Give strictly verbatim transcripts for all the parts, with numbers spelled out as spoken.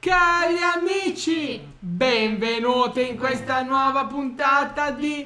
Cari amici, benvenuti in questa nuova puntata di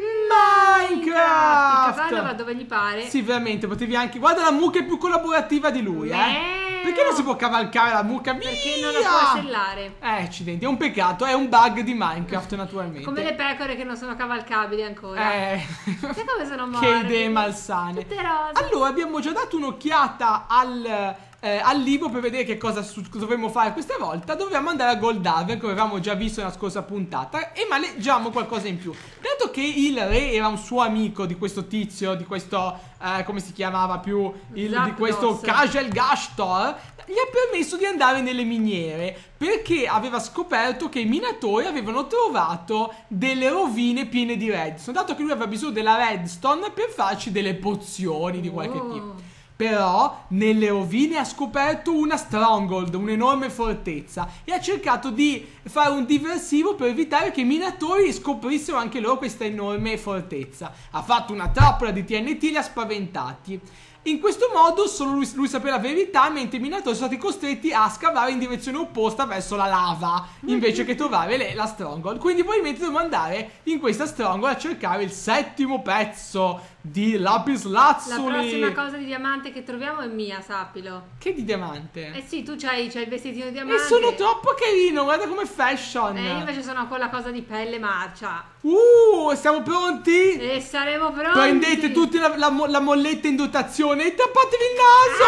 Minecraft. Il cavallo va dove gli pare. Sì, veramente, potevi anche... Guarda, la mucca è più collaborativa di lui, eh. Perché non si può cavalcare la mucca? Via! Perché non la può sellare. Eh, accidenti, è un peccato, è un bug di Minecraft, naturalmente. Come le pecore che non sono cavalcabili ancora. Eh. Sai come sono morte? Che idee malsane. Tutte rose. Allora, abbiamo già dato un'occhiata al... Eh, al libro per vedere che cosa dovremmo fare questa volta. Dovevamo andare a Goldhaven, come avevamo già visto nella scorsa puntata, e ma leggiamo qualcosa in più. Dato che il re era un suo amico di questo tizio, di questo eh, come si chiamava più il, di questo Kajel Gashtor, gli ha permesso di andare nelle miniere, perché aveva scoperto che i minatori avevano trovato delle rovine piene di redstone, dato che lui aveva bisogno della redstone per farci delle pozioni di qualche oh. tipo. Però nelle rovine ha scoperto una stronghold, un'enorme fortezza, e ha cercato di fare un diversivo per evitare che i minatori scoprissero anche loro questa enorme fortezza. Ha fatto una trappola di T N T e li ha spaventati. In questo modo solo lui, lui sapeva la verità, mentre i minatori sono stati costretti a scavare in direzione opposta verso la lava, invece che trovare le, la stronghold. Quindi probabilmente dobbiamo andare in questa stronghold a cercare il settimo pezzo di lapis lazuli. La prossima cosa di diamante che troviamo è mia, sappilo. Che di diamante? Eh sì, tu c'hai il vestitino di diamante. E sono troppo carino, guarda come fashion. E io invece sono con la cosa di pelle marcia. Uh, siamo pronti? E saremo pronti. Prendete tutti la, la, la molletta in dotazione e tappatevi il naso.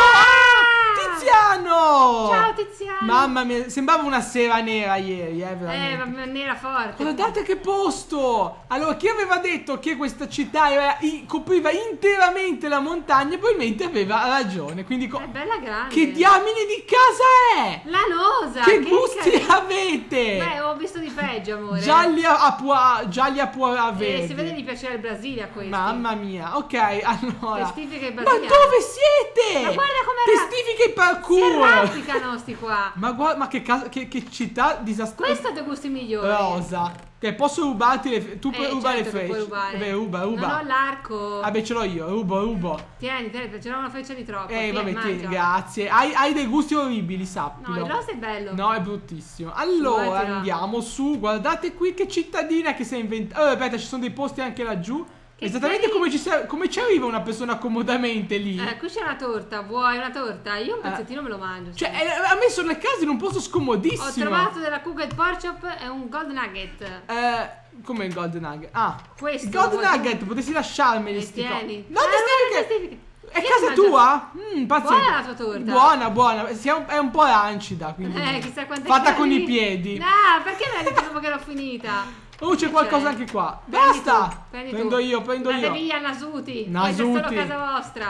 Ah! Tiziano! Ciao Tiziano! Mamma mia, sembrava una sera nera ieri, eh, veramente. Eh, ma nera forte. Guardate che posto! Allora, chi aveva detto che questa città era, i, copriva interamente la montagna, probabilmente aveva ragione. Quindi è bella grande. Che diamine di casa è? La nosa! Che, che gusti carino. avete? Beh, ho visto di peggio, amore. Gialli a, a, pua, gialli a puà verde. Eh, si vede di piacere il Brasile a questi. Mamma mia, ok, allora. Testifica i Ma brasiliani. dove siete? Ma guarda come Testifica i si parkour. arrampicano sti qua. Ma guarda, ma che, casa, che, che città disastrosa. Questo ha dei gusti migliori. Rosa. Che posso rubarti le... Tu puoi Eh, rubare certo le che puoi frecce. rubare. Vabbè, ruba, ruba. Non ho l'arco. Vabbè, ce l'ho io, rubo, rubo. Tieni, tieni, c'era una freccia di troppo. Eh, tieni, vabbè, tieni, mangia. grazie. Hai, hai dei gusti orribili, sappilo. No, il rosa è bello. No, è bruttissimo. Allora, Su, andiamo su. Guardate qui che cittadina che si è inventata. Oh, aspetta, ci sono dei posti anche laggiù. Che Esattamente come ci, come ci arriva una persona comodamente lì. Eh, qui c'è una torta. Vuoi una torta? Io un pezzettino eh. me lo mangio. Cioè, eh, ha messo le case in un posto scomodissimo. Ho trovato della Cooked Pork Chop e un Gold Nugget. Eh, come il Gold Nugget? Ah, questo. Il Gold Nugget, potessi lasciarmeli. E tieni. No, eh, testifiche. È casa tua? Mm, buona la tua torta. Buona, buona. È un po' arancida, quindi. Eh, chissà quante fatta calorie. con i piedi. No, perché me l'hai detto dopo che l'ho finita? Oh, c'è qualcosa anche qua. Prendi Basta. Tu, prendi prendo tu. io, prendo Andate io. via, Nasuti. Nasuti. Questa è solo casa vostra.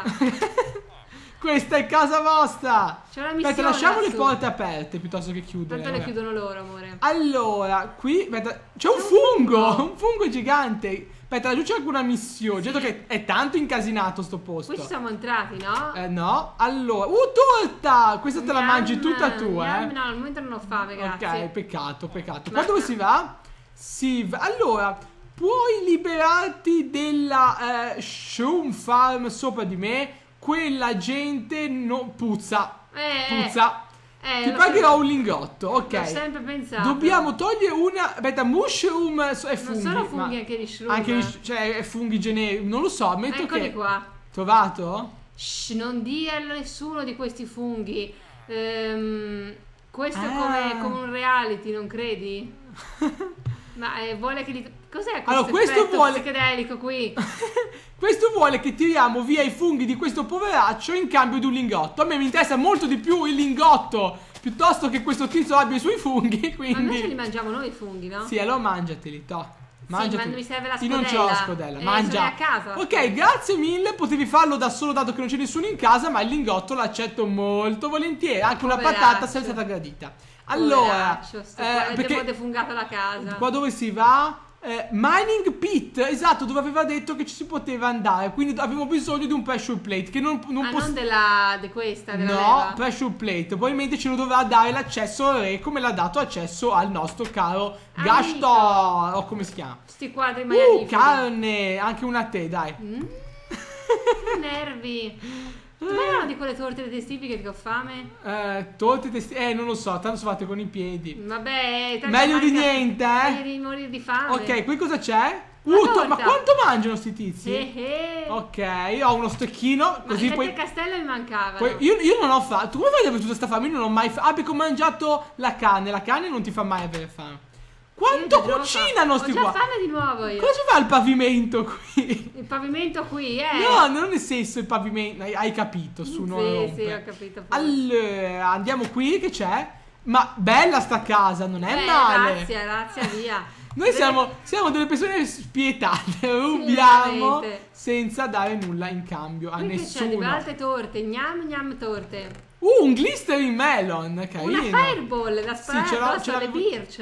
Questa è casa vostra. C'è una missione. Aspetta, lasciamo lassù. le porte aperte piuttosto che chiudere. Tanto le chiudono loro, amore. Allora, qui aspetta, c'è un fungo, un fungo gigante. Aspetta, laggiù c'è anche una missione. Sì. Certo che è tanto incasinato sto posto. Qui ci siamo entrati, no? Eh no. Allora, uh, torta! Questa te la Yum, mangi tutta tu, yum, eh. No, al momento non ho fame, grazie. Ok, peccato, peccato. Ma... Qua dove si va? Si va. Allora, puoi liberarti della eh, Shroom Farm sopra di me. Quella gente non puzza. Eh, Puzza. Eh, Ti pagherò so. un lingotto, ok. L'ho sempre pensato. Dobbiamo togliere una. Aspetta, mushroom e funghi. Non sono funghi anche gli shroom. Anche gli, cioè funghi generici. Non lo so, ammetto Eccoli che. qua. Trovato? Shh, non dire a nessuno di questi funghi. Ehm, questo ah. è come, come un reality, non credi? Ma eh, vuole che li... Cos'è questo allora, questo vuole... psichedelico qui? Questo vuole che tiriamo via i funghi di questo poveraccio in cambio di un lingotto. A me mi interessa molto di più il lingotto piuttosto che questo tizio abbia i suoi funghi, quindi... Ma invece li mangiamo noi i funghi, no? Sì, allora mangiateli, to. Mangiateli. Sì, ma mi serve la Io scodella. non c'ho la scodella, eh, mangia. sono a casa. Ok, grazie mille, potevi farlo da solo dato che non c'è nessuno in casa, ma il lingotto l'accetto molto volentieri. Anche una Poveraccio. patata se è stata gradita. Allora, sto eh, perché defungata la casa. Qua dove si va? Eh, mining pit, esatto, dove aveva detto che ci si poteva andare. Quindi avevamo bisogno di un pressure plate che non, non ah, posso... non della, di questa, della no, leva. pressure plate. Probabilmente ce lo dovrà dare l'accesso al re, come l'ha dato accesso al nostro caro Gashtor, o come si chiama? Sti quadri Uh, maialiferi. carne, anche una a te, dai. Mm. Che nervi. Tu mai una di quelle torte testifiche che ho fame? Eh, torte testifiche, eh, non lo so, tanto sono fatte con i piedi. Vabbè, meglio di niente, eh. Meglio di morire di fame. Ok, qui cosa c'è? Una Uh, to- ma torta. quanto mangiano sti tizi? Eh, eh. Ok, ho uno stecchino, Ma così le poi... castelle mi mancavano. poi io, io non ho fame. Tu come fai ad avere tutta sta fame? Io non ho mai fame. Ah, perché ho mangiato la carne. La carne non ti fa mai avere fame. Quanto Io ti giuro, cucinano sti Ho già qua? fame di nuovo io. Cosa ci fa il pavimento qui? Il pavimento qui, eh. No, non nel senso il pavimento. Hai, hai capito, su non Sì, rompe. sì, ho capito. Allora, andiamo qui, che c'è? Ma bella sta casa, non è Beh, male. Grazie, grazie, via. Noi siamo, siamo delle persone spietate, rubiamo veramente. senza dare nulla in cambio a Qui che c'è di nessuno. alte torte, gnam gnam torte. Uh, un glistering melon, carino. Una fireball da sparare Sì, ce l'ho- addosso ce l'ho- alle birch.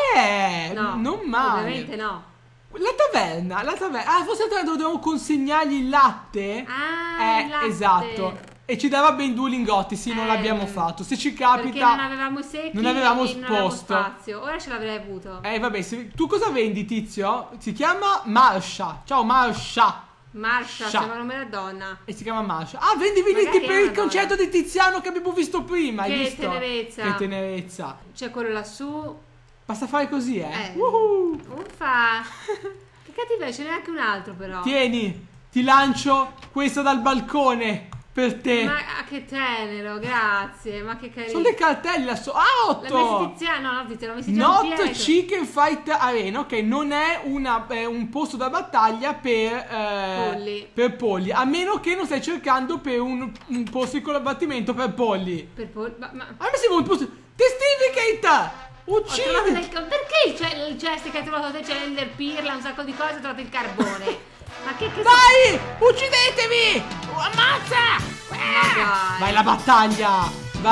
Eh, No, non male. ovviamente no. La taverna, la taverna. Ah, forse la taverna dove dobbiamo consegnargli il latte? Ah, eh, il latte. esatto. E ci dava ben due lingotti, sì, non Eh, l'abbiamo fatto. Se ci Perché capita... non avevamo i secchi non avevamo e non avevamo sposto. spazio. Ora ce l'avrei avuto. Eh, vabbè, se- tu cosa vendi, tizio? Si chiama Marsha. Ciao, Marsha. Marsha, Sha. sembra nome della donna. E si chiama Marsha. Ah, vendi biglietti Magari per è il una concerto di Tiziano che abbiamo visto prima, hai Che visto? tenerezza. Che tenerezza. C'è quello lassù. Basta fare così, eh. Eh. Woohoo. Uffa. Che cattiveria, ce n'è anche un altro però. Tieni, ti lancio questo dal balcone per te. Ma ah, che tenero, grazie. Ma che carino. Sono dei cartelli là so- Ah, L'ha messi otto! Tiziano, no, Tiziano, l'ha messi già Not dietro. Chicken Fight Arena. Ok, non è una, eh, un posto da battaglia per eh, Polli. per polli. A meno che non stai cercando per un, un posto di combattimento per polli. Per pol- ma, ma... A me sembra un posto. Testificate! Ho trovato Uccidi! del... Perché il, ce- il chest che hai trovato te c'è l'ender pirla, un sacco di cose, ho trovato il carbone. Ma che che Vai! Uccidetevi! Ammazza! Ma dai. Vai la battaglia!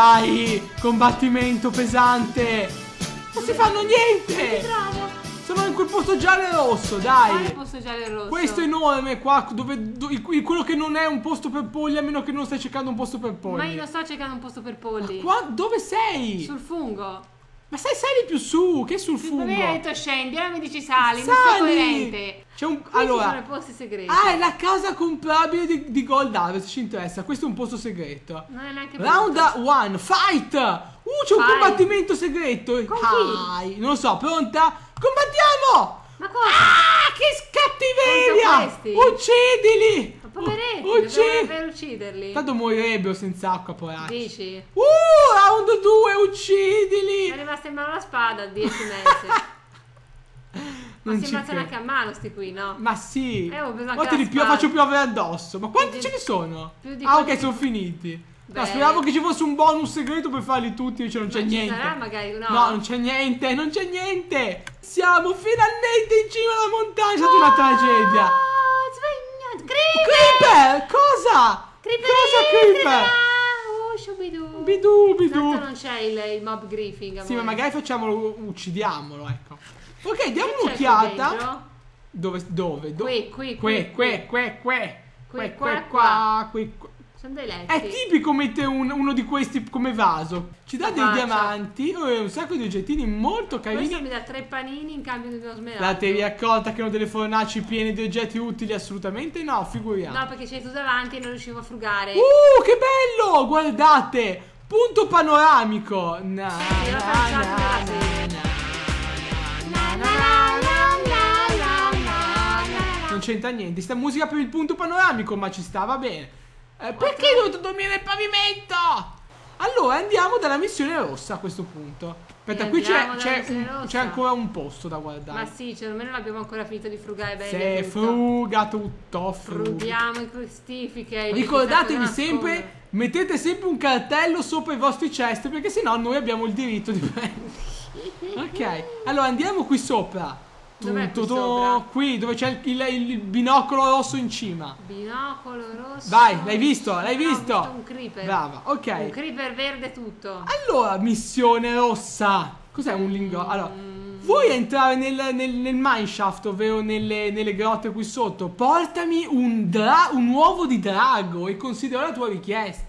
Vai! Combattimento pesante! Non si fanno Che niente! trovo? Sono in quel posto giallo e rosso, Quale dai! posto giallo e rosso? Questo enorme qua, dove, do- il- il- quello che non è un posto per polli, a meno che non stai cercando un posto per polli. Ma io non sto cercando un posto per polli. Qua, dove sei? Sul fungo. Ma stai sali più su, che sul fungo? Ma mi hai detto scendi, ora mi dici sali, non sei Sali! coerente. C'è un... Qui ci sono allora... i posti segreti. Ah, è la casa comprabile di, di Gold Harvest, ci interessa. Questo è un posto segreto. Non è neanche Round brutto. one, fight! Uh, c'è un Fight. combattimento segreto. Con chi? Dai, non lo so, pronta? Combattiamo! Ma cosa? Ah, che scattiveria! Contro questi? Uccidili! Ma poveretti, Uh, uccidi! dovrei per ucciderli. Tanto morirebbero senza acqua, poracci. Dici? Uh, round due, Mi è uccidili! rimasta in mano la spada a dieci mese. Ma Non si ci ammazzano credo. anche a mano sti qui, no? Ma sì, Eh, ho preso anche ma te la li pio- spada. faccio piovere addosso. Ma quanti Più di- ce ne sono? più di Ah, quelli ok, che- sono finiti. No, Beh. speravo che ci fosse un bonus segreto per farli tutti, invece non c'è Ma ci niente. sarà magari, no? No, non c'è niente, non c'è niente. Siamo finalmente in cima alla montagna, è stata una tragedia. Oh, sveglia! Creeper! Creeper, cosa? Creeper! Cosa Creeper? Oh, shubidu! Bidu, bidu. Tanto non c'è il, il mob griefing. Sì, ma amore. magari facciamolo, uccidiamolo, ecco. Ok, diamo Che c'è qui un'occhiata. dentro? Dove, dove? dove? Qui, qui, Qui, qui, qui, qui, qui. Qui, Qui, qua, qui, qua, qui, qua. Sono dei letti. È tipico mettere un- uno di questi come vaso. Ci dà dei Faccia. diamanti e un sacco di oggettini molto Questo carini. mi dà tre panini in cambio di uno smeraldo. La teoria accorta che hanno delle fornaci piene di oggetti utili? Assolutamente no, figuriamo. No, perché c'hai tu davanti e non riuscivo a frugare. Uh, che bello! Guardate! Punto panoramico. Na, Sì, l'ho na, pensato na, nella na, serie. na, La, la, la, la, la, la, la. Non c'entra niente. Sta musica per il punto panoramico, ma ci sta, va bene. Eh, perché hai dovuto dormire nel pavimento? Allora andiamo dalla missione rossa a questo punto. Aspetta, Sì, qui c'è, andiamo dalla c'è, missione un- rossa. c'è ancora un posto da guardare. Ma sì, cioè, almeno non abbiamo ancora finito di frugare bene. Se tutto. fruga tutto, fruga. Frughiamo i crustifiche. Ricordatevi sempre, mettete sempre un cartello sopra i vostri chest, perché sennò noi abbiamo il diritto di prendere. Ok, allora andiamo qui sopra. Dov'è qui Tu, tu, tu, sopra? qui dove c'è il, il- il binocolo rosso in cima. Binocolo rosso. Vai, l'hai visto? L'hai No, ho visto? un creeper. Brava, ok. Un creeper verde tutto. Allora, missione rossa. Cos'è un lingotto? Allora, Mm. vuoi entrare nel, nel, nel mineshaft, ovvero nelle, nelle grotte qui sotto? Portami un, dra- un uovo di drago e considero la tua richiesta.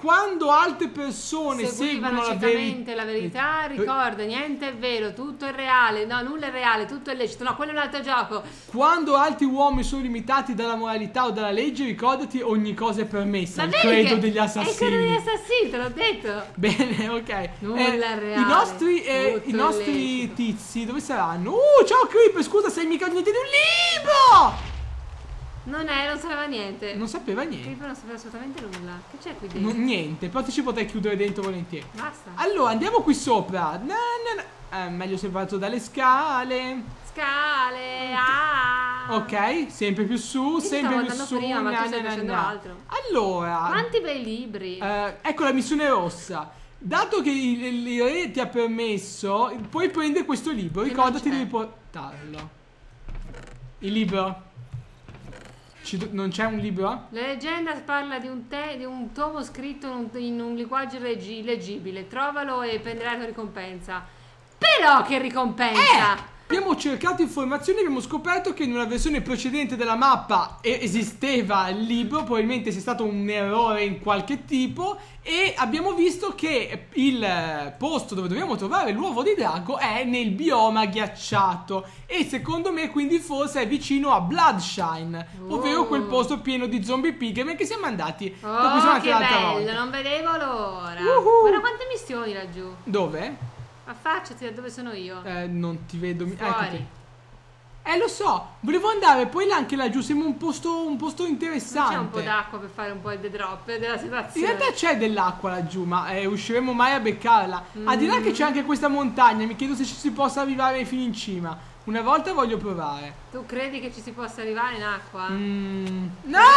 quando altre persone seguivano seguono la ciecamente verità, la verità, ricorda, niente è vero, tutto è reale, no, nulla è reale, tutto è lecito, no, quello è un altro gioco. quando altri uomini sono limitati dalla moralità o dalla legge, ricordati, ogni cosa è permessa. Ma Il vedi credo che degli è il assassini. credo degli assassini, te l'ho detto. Bene, ok. Nulla è reale, I nostri, eh, tutto i è nostri lecito. tizi dove saranno? Uh, ciao Creeper, scusa, sei mica niente di un libro! Non è, non sapeva niente. Non sapeva niente. Creeper non sapeva assolutamente nulla. Che c'è qui dentro? Non- niente, però ti ci potrei chiudere dentro volentieri. Basta. Allora, andiamo qui sopra. Na, na, na. Eh, meglio separato dalle scale. Scale, ah. Ok, sempre più su, Io ti sempre stavo più andando su. prima, ma tu na, stai na, facendo na. altro. Allora, Quanti bei libri. eh, ecco la missione rossa. Dato che il, il- il re ti ha permesso, puoi prendere questo libro. Che Ricordati non di c'è. portarlo. Il libro. Ci do- non c'è un libro? La leggenda parla di un, te- di un tomo scritto in un, in un linguaggio leggi- leggibile. Trovalo e prenderai la tua ricompensa. Però che ricompensa! Abbiamo cercato informazioni e abbiamo scoperto che in una versione precedente della mappa e- esisteva il libro, probabilmente sia stato un errore in qualche tipo, e abbiamo visto che il posto dove dobbiamo trovare l'uovo di drago è nel bioma ghiacciato e secondo me quindi forse è vicino a Bloodshine, ovvero Oh. quel posto pieno di zombie pigme che siamo andati da cui siamo Oh, andati che l'altra bello, volta. non vedevo l'ora. Uhu. Guarda quante missioni laggiù. Dove? Affacciati da dove sono io. Eh, non ti vedo. mi- Fuori. Eccoti. Eh, lo so, volevo andare poi là anche laggiù, sembra un posto, un posto Non interessante. c'è un po' d'acqua per fare un po' di drop della In situazione. realtà c'è dell'acqua laggiù, ma eh, usciremo mai a beccarla. Al di là che c'è anche questa montagna, mi chiedo se ci si possa arrivare fino in cima. Una volta voglio provare. Tu credi che ci si possa arrivare in acqua? Mm.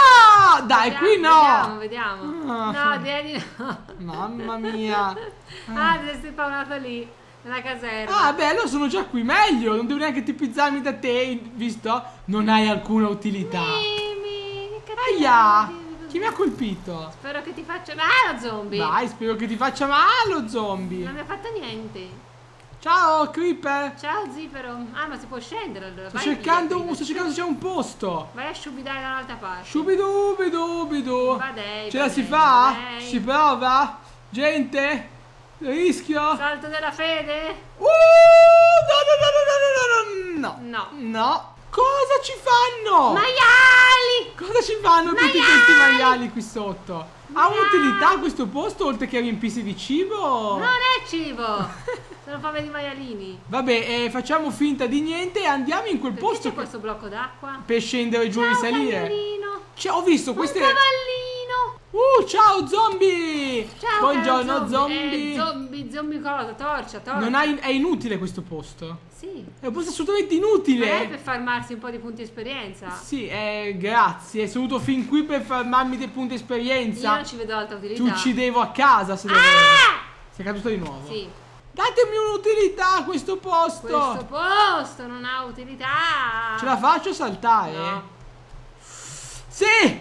No! Dai, Vediamo, qui no! Vediamo, vediamo. Ah. No, direi di no. Mamma mia. Ah, ti sei spawnato lì, nella caserma. Ah, beh, allora sono già qui, meglio. Non devo neanche tipizzarmi da te, visto? Non hai alcuna utilità. Mimi, che Aia! cattivo. Chi mi ha colpito? Spero che ti faccia male, zombie. Vai, spero che ti faccia male, lo zombie. Non mi ha fatto niente. Ciao, Creeper. Ciao, Zipero. Ah, ma si può scendere allora. Sto Vai cercando, via, sto cercando se c'è un posto. Vai a sciubidare da un'altra parte. Sciubidubidubidu. Vadei, Ce la si vadei, fa? vadei. Si prova? Gente? Rischio? Salto della fede? Uh, no, no, no, no, no, no, no. No. No. Cosa ci fanno? Maiali! Cosa ci fanno tutti Maiali! questi maiali qui sotto? Ha Maiali! un'utilità questo posto oltre che a riempirsi di cibo? Non è cibo! Sono fame di maialini. Vabbè, eh, facciamo finta di niente e andiamo in quel Perché posto c'è che- questo blocco d'acqua? per scendere giù e Ciao, risalire. cagnolino! Cioè, ho visto Un queste. cavallino! Uh, ciao zombie! Ciao, Buongiorno caro zombie. Eh, zombie, zombie cosa? Torcia, torcia. Non hai, è inutile questo posto. Sì. È un posto assolutamente Ma è inutile. per farmarsi un po' di punti esperienza. Sì, eh, grazie. Sei venuto fin qui per farmarmi dei punti Io esperienza. non ci vedo altra utilità. Ti uccidevo a casa se dovevo. Ah! Sei caduto di nuovo. Sì. Datemi un'utilità a questo posto. Questo posto non ha utilità. Ce la faccio saltare? No. Sì!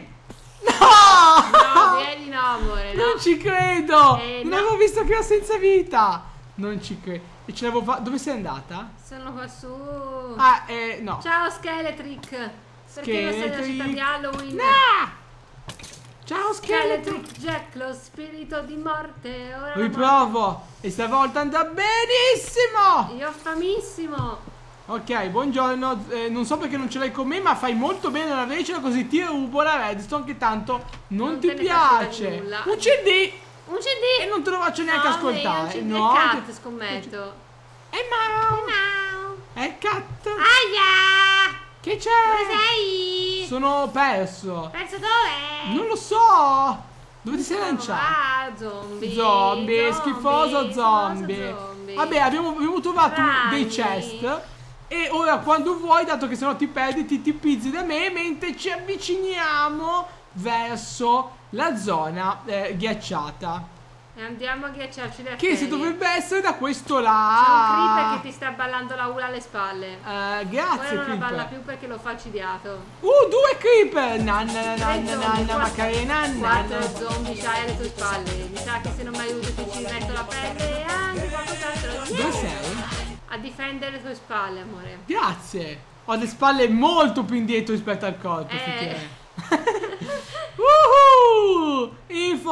No! No, vieni no, amore, no. Non ci credo! Eh, non no. avevo visto che era senza vita! Non ci credo. E ce l'avevo fatta. Dove sei andata? Sono qua su. Ah, eh, no. Ciao Skeletrick. Perché non sei nella città di Halloween? No! Ciao scheletro! Skeletrick Jack, lo spirito di morte. Ora la Riprovo! E stavolta andrà benissimo! morte. Io ho famissimo. Ok, buongiorno. Eh, non so perché non ce l'hai con me, ma fai molto bene ad avercela, così ti rubo la redstone che tanto non, Non ti te ne frega piace. di nulla. Un C D! Un C D. E non te lo faccio neanche No, ascoltare. io un C D No, è cat, che- scommetto. E mau! Ciao. È cat! Aia! Che c'è? Dove sei? Sono perso. Perso dove? Non lo so. Dove ti sei lanciato? Ah, zombie. Zombie, schifoso zombie. zombie. Vabbè, abbiamo, abbiamo trovato Ragni. dei chest. E ora quando vuoi, dato che sennò ti perdi, ti tipizzi da me mentre ci avviciniamo verso la zona eh, ghiacciata. E andiamo a ghiacciarci le Che si arterie. dovrebbe essere da questo C'è un creeper là. che ti sta ballando la ula alle spalle. Eh, Ora grazie, non la balla creeper. più perché l'ho falcidiato. Uh, due creeper. Nanna, Tre nanna, zombie, nanna, quattro- macarena, Quattro nanna. zombie c'hai alle tue spalle. Mi sa che se non mi aiuti ti ci metto la pelle e anche qualcos'altro. Dove sei? A difendere le tue spalle, amore. Grazie. Ho le spalle molto più indietro rispetto al corpo, Eh. effettivamente. Woohoo! Info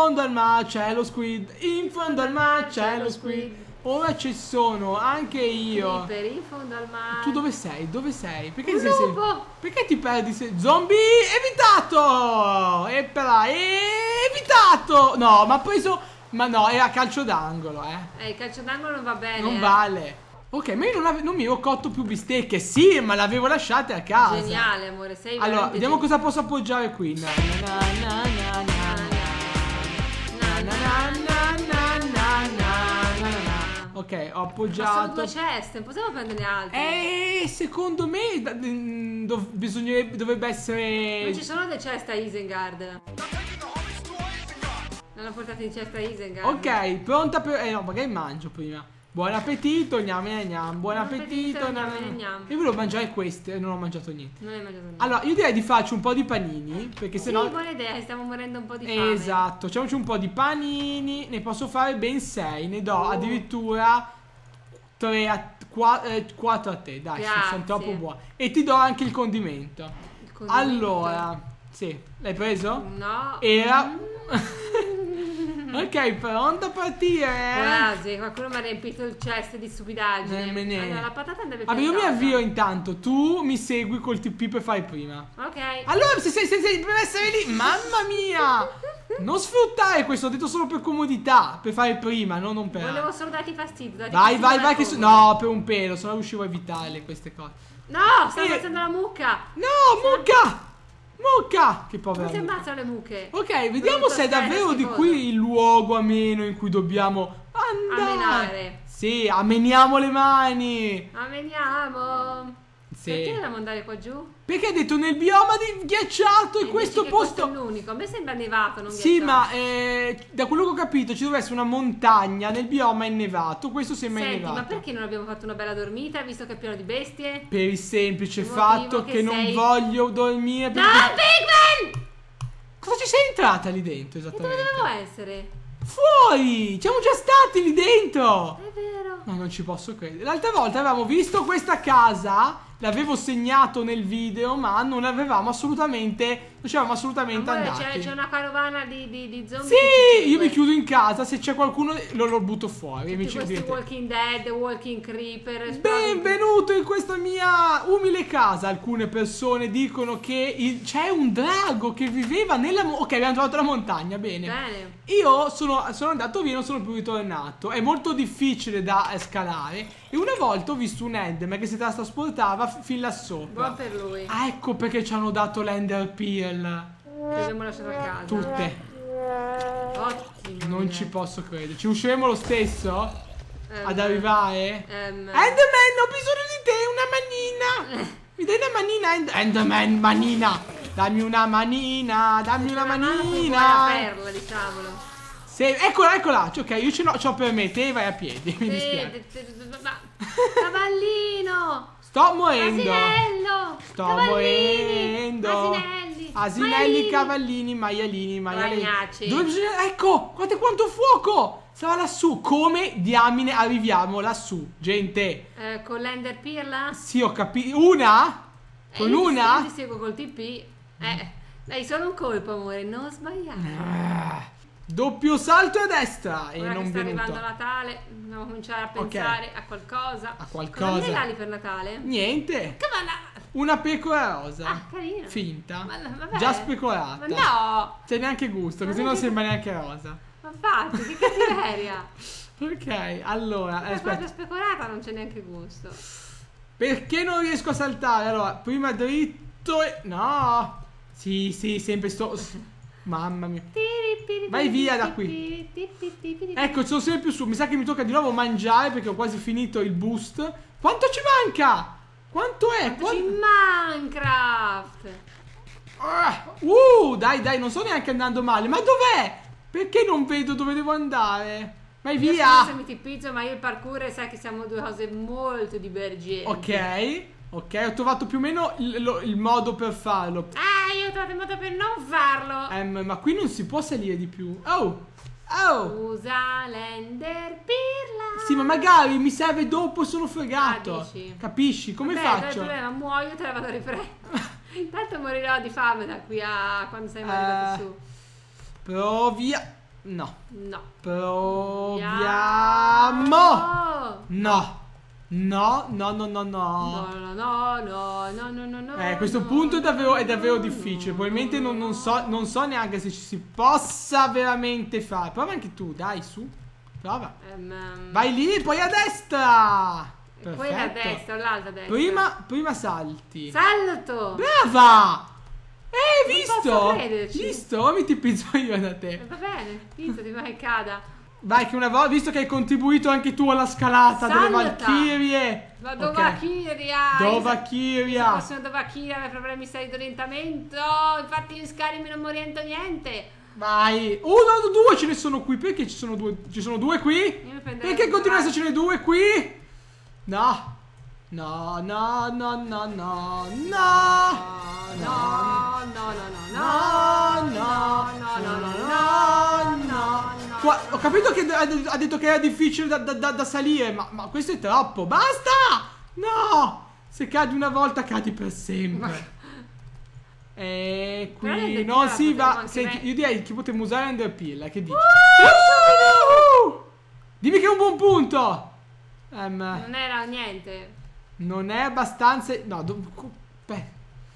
fondo al mare c'è lo squid, in fondo al mare c'è lo squid. Ora ci sono anche io. Creeper, in fondo al mare. Tu dove sei? Dove sei? Perché Un sei, sei... lupo. Perché ti perdi? Se... Zombie evitato! E però evitato! No, ma ha preso... Ma no, era calcio d'angolo, eh. Eh, il calcio d'angolo non va bene. Non eh. vale. Ok, ma io non, ave... non mi ero cotto più bistecche. Sì, ma le avevo lasciate a casa. Geniale, amore, sei Allora, vediamo geniale. cosa posso appoggiare qui. Na, na, na, na, na, na, na, na, na, na, na, na, na. Ok, ho Ma appoggiato. sono due ceste, non possiamo prenderne altre. E secondo me da- mm, dov- bisognerebbe, dovrebbe essere... Non ci sono delle ceste a Isengard. Non ho portato in cesta a Isengard. Ok, pronta per... Eh no, magari mangio prima. Buon appetito, gnam gnam gnam. Buon appetito, gnam gnam, gnam. gnam. Io volevo mangiare queste e non ho mangiato niente. Non hai mangiato niente. Allora, io direi di farci un po' di panini, perché Sì, sennò... buona idea, stiamo morendo un po' di fame. Esatto, facciamoci un po' di panini. Ne posso fare ben sei. Ne do Oh. addirittura tre a... quattro a te. Dai, Grazie. sono troppo buoni. E ti do anche il condimento. Il condimento. Allora, sì, l'hai preso? No. Era... Ok, pronto a partire? Quasi, qualcuno mi ha riempito il cesto di stupidaggine. Nemmeno. Allora, la patata andrebbe Vabbè, io mi piantata. avvio intanto. Tu mi segui col T P per fare prima. Ok. Allora, se sei, se sei per essere lì, mamma mia! Non sfruttare questo, ho detto solo per comodità, per fare prima, no, non per... Volevo solo darti fastidio. darti Vai, fastidio vai, da vai, che... su- comodo. No, per un pelo, se no riuscivo a evitarle queste cose. No, sta Eh. ammazzando la mucca. No, mucca! Mucca! Che povera Non si mucca. ammazzano le mucche. Ok, vediamo Brutto se è davvero schifo. di qui il luogo ameno in cui dobbiamo andare. Amenare. Sì, ameniamo le mani. Ameniamo. Sì. Perché dobbiamo andare qua giù? Perché hai detto nel bioma di ghiacciato e E questo dici che posto... questo è l'unico. A me sembra nevato, non Sì, ghiacciato. ma eh, da quello che ho capito ci doveva essere una montagna nel bioma innevato. Questo sembra Senti, innevato. ma perché non abbiamo fatto una bella dormita visto che è pieno di bestie? Per il semplice Il fatto motivo che, che non sei- voglio dormire. No, perché- Pigman! Cosa ci sei entrata lì dentro E dove esattamente? dovevo essere? Fuori! Siamo già stati lì dentro! È vero. No, non ci posso credere. L'altra volta avevamo visto questa casa, l'avevo segnato nel video, ma non avevamo assolutamente, non ci avevamo assolutamente Amore, andati. c'è, c'è una carovana di, di, di zombie. Sì, che ci io mi segue. chiudo in casa, se c'è qualcuno lo, lo butto fuori. e mi Tutti ci questi diventa- Walking Dead, Walking Creeper. esplodi- Benvenuto in questa mia umile casa. Alcune persone dicono che il- c'è un drago che viveva nella... mo- ok, abbiamo trovato la montagna, bene. Bene. Io sono, sono andato via, non sono più ritornato. È molto difficile da eh, scalare. E una volta ho visto un Enderman che si trasportava f- fin là sopra. Buon per lui. Ah, ecco perché ci hanno dato l'Ender Pearl. Che abbiamo lasciato a casa. Tutte. Ottimo. Non ci posso credere. Ci riusciremo lo stesso Ehm, ad arrivare? ehm, Enderman, ho bisogno di te, una manina. Mi dai una manina, End- Enderman, manina. Dammi una manina, dammi una una mano poi manina. vuoi la perla, diciamolo. Se- eccola, eccola. Ok, io ce l'ho, ce l'ho per me, te vai a piedi. Mi Sì, dispiace. de- de- de- ma- Cavallino. Sto morendo. Asinello. Sto Cavallini, morendo. Asinelli. Asinelli, maialini. cavallini, maialini, maialini. Ragnacci. Dove bisogna... Ecco, guardate quanto fuoco. Stava lassù. Come diamine arriviamo lassù, gente? Eh, con l'Ender Pirla? Sì, ho capito. Una? Con Eh, io ti- una? Io ti seguo col T P. Eh, dai, solo un colpo, amore, non sbagliare. Ah, doppio salto a destra. E Ora non che sta venuto. arrivando Natale, dobbiamo cominciare a Ok. pensare a qualcosa. A qualcosa. Cosa mi regali per Natale? Niente. Come na- Una pecora rosa. Ah, carina. Finta. Ma no, vabbè. Già specorata. Ma no! C'è neanche gusto, Ma così non non che- sembra neanche rosa. Ma infatti, che cattiveria! Ok, allora, eh, È proprio aspetta. specorata, non c'è neanche gusto. Perché non riesco a saltare? Allora, prima dritto e... No! Sì, sì, sempre sto... Mamma mia. Vai via da qui. Ecco, ci sono sempre più su. Mi sa che mi tocca di nuovo mangiare perché ho quasi finito il boost. Quanto ci manca? Quanto è? Quanto ci Quan- Minecraft! Ah, Uh, dai, dai, non sto neanche andando male. Ma dov'è? Perché non vedo dove devo andare? Vai Io via. se mi ti pizzo, ma io il parkour sai che siamo due cose molto divergenti. Ok, ok, ho trovato più o meno il, lo- il modo per farlo. Ah, io ho trovato il modo per non farlo. Ehm, ma qui non si può salire di più. Oh, oh. Usa l'Ender Pirla. Sì, ma magari mi serve dopo e sono fregato. Ah, dici? Capisci? Come Vabbè, qual è il faccio? problema? Muoio, te la vado a riprendere. Intanto morirò di fame da qui a quando saremo Eh. arrivati su. Però via. No. No. Proviamo. No. No, no, no, no, no. No, no, no, no, no, no, no, no. Eh, a questo no, punto è davvero, è no, davvero no, difficile. no, Probabilmente non, non so, non so neanche se ci si possa veramente fare. Prova anche tu, dai, su. Prova. Um, Vai lì e poi a destra. Quella a Perfetto. destra o l'altra a destra? Prima, prima salti. Salto! Brava! Eh, Non visto? posso crederci. Visto? Ora mi ti pizzo io da Eh, te. va bene, visto, ti vai cada. Vai che una volta, visto che hai contribuito anche tu alla scalata delle Salta. Valchirie. Ma Ok. Dovachirria! Dovachirria. Se fosse una Dovachirria avrei problemi seri d'orientamento. Infatti in Skyrim non mi oriento niente. Vai. Uno o due ce ne sono qui. Perché ci sono due? Ci sono due qui? Io mi prenderei Perché un continuano ad braccio. essercene due qui? No. No, no, no, no, no, no. No, no, no, no, No, no, no, no, no, no, no, no, no. Qua- ho capito che ha ha detto che era difficile da, da- da- da salire, ma, ma questo è troppo. Basta! No! Se cadi una volta cadi per sempre. E Però qui l'Ender non Pearl si la va. potremmo Senti, anche io direi che potremmo usare Ender Pearl. Che dici? Uh! Uh! Dimmi che è un buon punto. Ehm, Non era niente. non è abbastanza. No, do- beh.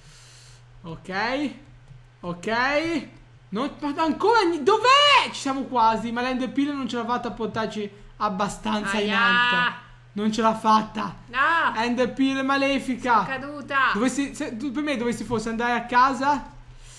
Ok. Ok. Non, ma ancora ni- dov'è? Ci siamo quasi. Ma l'Ender Pearl non ce l'ha fatta a portarci abbastanza in Aia. alto. Non ce l'ha fatta. No! Ender Pearl malefica. Caduta! Dovessi, se, tu, per me dovessi forse andare a casa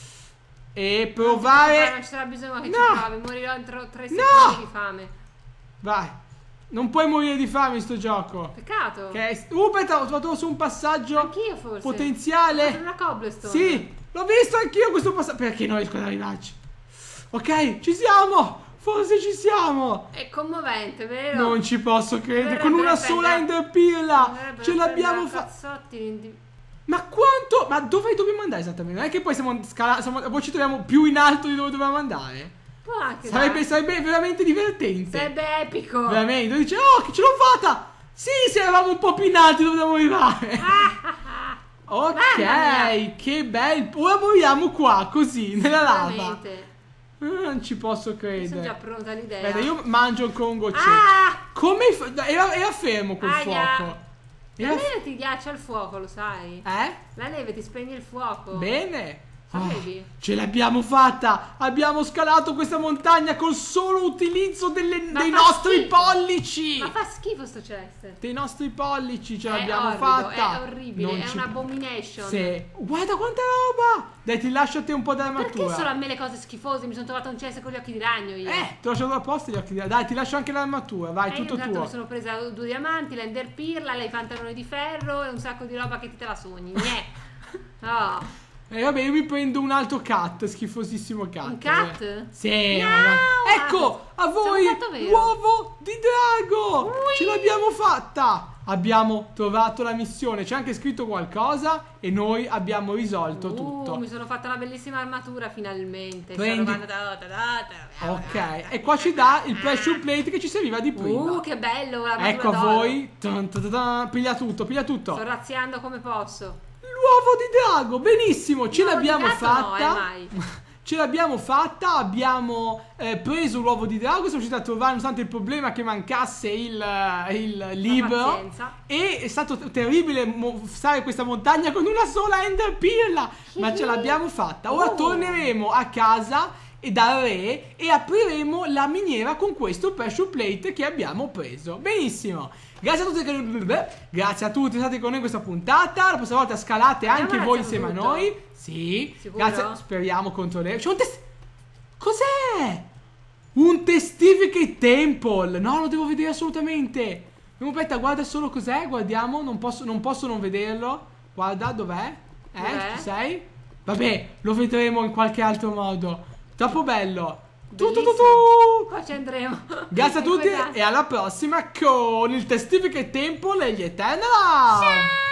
e Non ti provare. preoccupare, non ci sarà bisogno che No. ci provi. Morirò entro tre No. secondi di fame. Vai. Non puoi morire di fame in sto gioco. Peccato. Ok. Uh, aspetta, ho trovato su un passaggio Anch'io forse. C'è potenziale. una cobblestone. Sì, l'ho visto anch'io questo passaggio. Perché non riesco ad arrivarci? Ok, ci siamo. Forse ci siamo. È commovente, vero? Non ci posso credere. Dovrebbe Con una prendere- sola Ender Pearl Dovrebbero ce l'abbiamo prendere a fatta. cazzotti in- Ma quanto? Ma dove dobbiamo andare esattamente? Non è che poi siamo scalati, poi ci troviamo più in alto di dove dovevamo andare. Può anche Sarebbe, dare. sarebbe veramente divertente. Sarebbe epico. Veramente. Dice, oh, che ce l'ho fatta. Sì, se eravamo un po' più in alto dove dovevamo arrivare. Ok, Mamma mia. che bello. Ora moriamo qua, così, nella lava. Veramente. Non ci posso Io sono già credere. pronta all'idea. Guarda, io mangio ancora un goccetto. Ah! Come hai fa- era, era fermo quel Aia. fuoco. La Era neve ti ghiaccia il fuoco, lo sai? Eh? La neve ti spegne il fuoco. Bene. Sapevi? Oh, ce l'abbiamo fatta. Abbiamo scalato questa montagna col solo utilizzo delle- Ma dei fa nostri schifo. pollici. Ma fa schifo sto chest. Dei nostri pollici ce È l'abbiamo orrido, fatta. è orribile, Non è ci- un abomination. Sì. Guarda quanta roba. Dai, ti lascio a te un po' Perché d'armatura. solo a me le cose schifose? Mi sono trovato un chest con gli occhi di ragno io. Eh, ti ho lasciato apposta gli occhi di... Dai, ti lascio anche l'armatura. Vai, Eh, tutto io intanto tuo. mi sono presa due diamanti, l'ender pirla, i pantaloni di ferro e un sacco di roba che ti te la sogni. Niente. Oh. E vabbè, io mi prendo un altro cat, schifosissimo cat. Un cat? eh. Sì, Miau! vabbè. Ecco, a voi Siamo fatto vero. l'uovo di drago. Ui. Ce l'abbiamo fatta. Abbiamo trovato la missione, c'è anche scritto qualcosa e noi abbiamo risolto Uh, tutto. mi sono fatta una bellissima armatura finalmente. Prendi- Sto rubando da- da- da- Ok, e qua ci dà il pressure plate che ci serviva di prima. Uh, che bello l'armatura Ecco a d'oro. voi. Tan, tan, tan, tan. Piglia tutto, piglia tutto. Sto razziando come posso. L'uovo di drago, benissimo, ce L'uovo l'abbiamo di gatto no, fatta. eh, mai. Ce l'abbiamo fatta, abbiamo eh, preso l'uovo di drago, siamo riusciti a trovare nonostante il problema che mancasse il, eh, il libro. pazienza. E è stato terribile mo- stare questa montagna con una sola Ender Pearl, ma ce l'abbiamo fatta. Ora Oh. torneremo a casa e dal re e apriremo la miniera con questo pressure plate che abbiamo preso. Benissimo. Grazie a tutti che grazie a tutti che state con noi in questa puntata. La prossima volta scalate Abbiamo anche voi razziato insieme a tutto? noi. Sì. Sicuro? Grazie. Speriamo controlleremo. C'è un test. Cos'è? Un testificate temple. No, lo devo vedere assolutamente. Aspetta, guarda solo cos'è. Guardiamo. Non posso, non posso non vederlo. Guarda, dov'è? Eh, Dov'è? ci sei? Vabbè, lo vedremo in qualche altro modo. Troppo bello. Tu, tu, tu, Bellissimo. tu. Qua ci andremo. Grazie a tutti Guardate. e alla prossima con il Testificate Temple e gli Eternal. Ciao!